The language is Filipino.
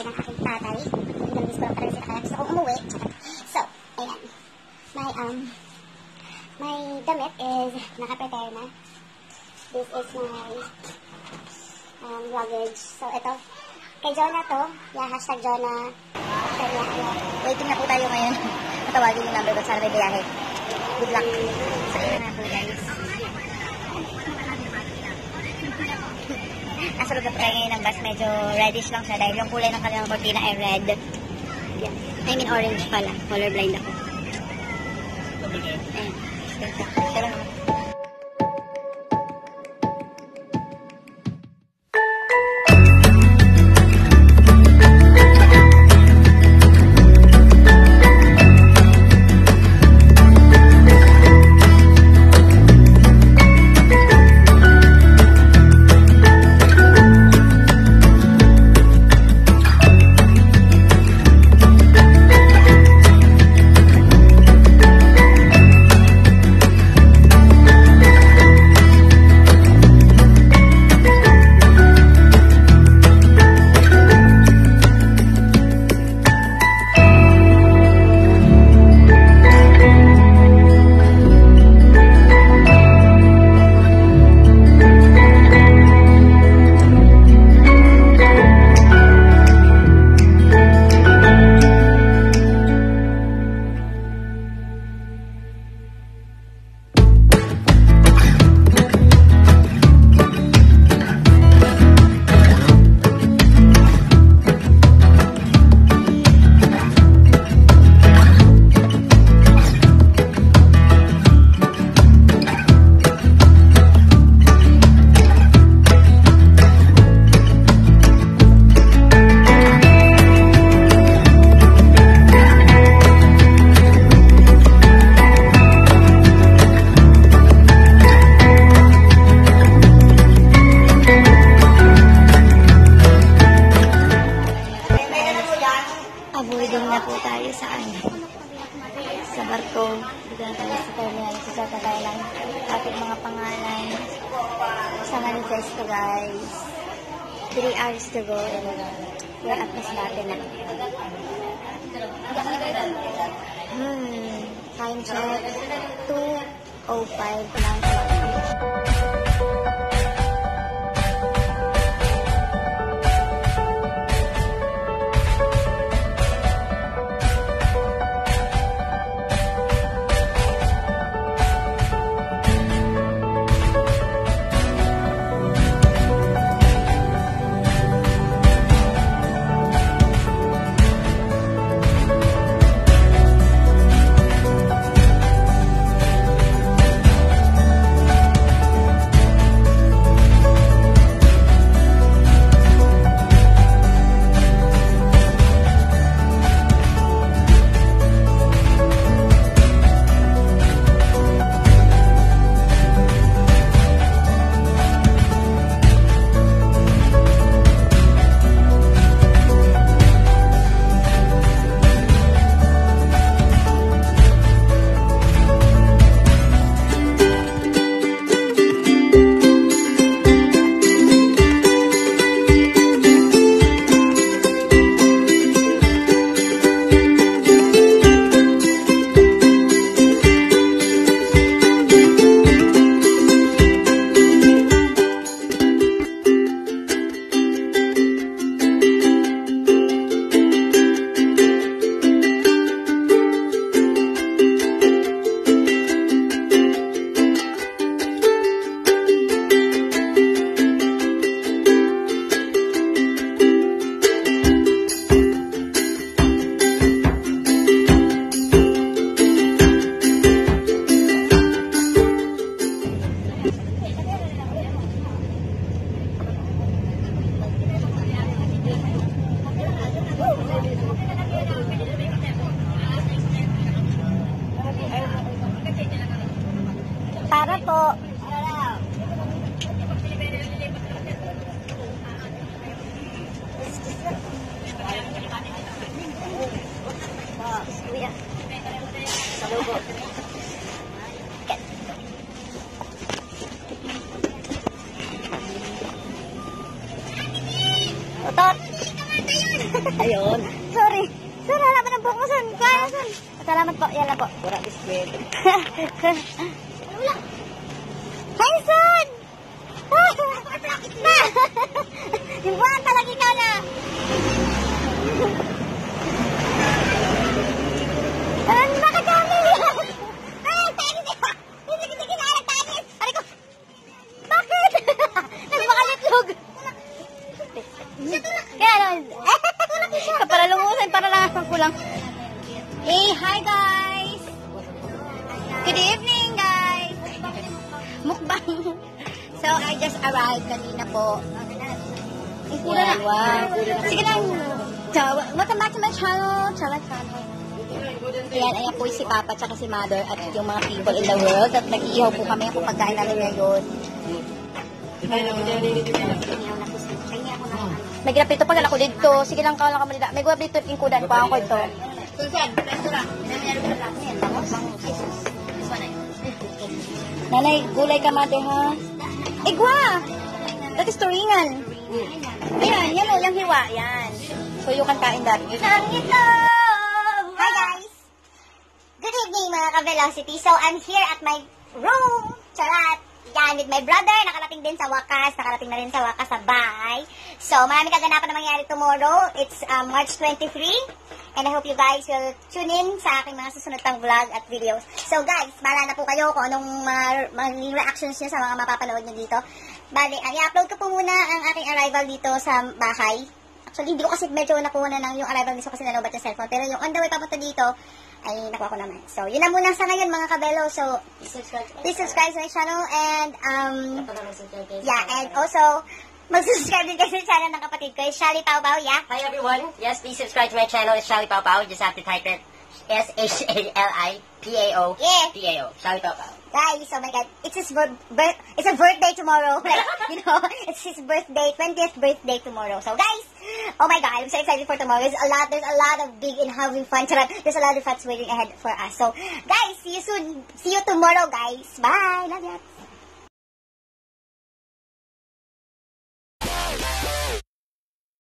ng aking tatay. Namiss ko lang talaga sila kaya gusto kong umuwi. So, ayan. My damit is naka-prepare na. This is my luggage. So, ito. Kay Jonah to. Yeah, hashtag Jonah. Waiting na po tayo ngayon. Matawagin yung number ko. Sana may biyahe. Good luck. So, ayan na po guys. Nasa loob na po tayo ngayon ng bus. Medyo reddish lang siya dahil yung kulay ng kanilang cortina ay red. Yeah. I mean orange pala. Colorblind ako. Ayan. Tara naman. Avoiding na po tayo sa sa barko. Dito na tayo sa terminal. Susat na tayo lang ating mga pangalan sa manifesto guys. 3 hours to go and we're at Masbate na. Time check 2:05 lang. Para po. Kuya. Salubo. Otot. Ayun. Sorry. Sir, halaman ng buhok mo, son. Kaya, son. Salamat po. Yan lang po. Wala biskwit. Hi, son! Yung buwan talaga ikaw na. Bakit kami? Ay, tanis! Hindi kinala, tanis! Aray ko! Bakit? Nagpakalitlog! Kaya naman. Para lumusan, para lang ako lang. Hey, hi guys! Good evening, guys! Mukbang. So, I just arrived kanina po. Wow. Sige lang. Welcome back to my channel. Ayan po si Papa at si Mother at yung mga people in the world. At nag-iihaw po kami kung pagkain namin ngayon. May ginap dito pag ako dito. Sige lang ka lang kami dito. May guwap dito yung kudan pa ako ito. Nanay, gulay ka, Mother, ha? Igwa! That is turingan. Ayan, yan o, yung hiwa. Yan. So, you can kain that. Hi, guys! Good evening, mga ka-Velocity. So, I'm here at my room. Charat! Yan, with my brother. Nakarating din sa wakas. Nakarating na rin sa wakas sa bahay. So, marami kaganapan na mangyari tomorrow. It's March 23. And I hope you guys will tune in sa aking mga susunod pang vlog at videos. So, guys, bahala na po kayo kung anong maging reactions nyo sa mga mapapanood nyo dito. Bale, i-upload ko po muna ang aking arrival dito sa bahay. Actually, hindi ko kasi medyo nakuha na ng yung arrival dito kasi nalobat yung cellphone. Pero yung on the way papunta dito, ay nakuha ko naman. So, yun na muna sa ngayon mga kabelo. So, please subscribe to my channel and, yeah, and also, mag-subscribe din kayo sa channel ng kapatid ko, Shally Pao Pao, yeah? Hi everyone. Yes, please subscribe to my channel. It's Shally Pao Pao. You just have to type it SHALIPAO. Yeah. PAO. Shally Pao Pao. Guys, oh my God, it's his it's a birthday tomorrow. Like, you know, it's his birthday, 20th birthday tomorrow. So, guys, oh my God, I'm so excited for tomorrow. There's a lot of big and having fun. There's a lot of fun waiting ahead for us. So, guys, see you soon. See you tomorrow, guys. Bye. Love you.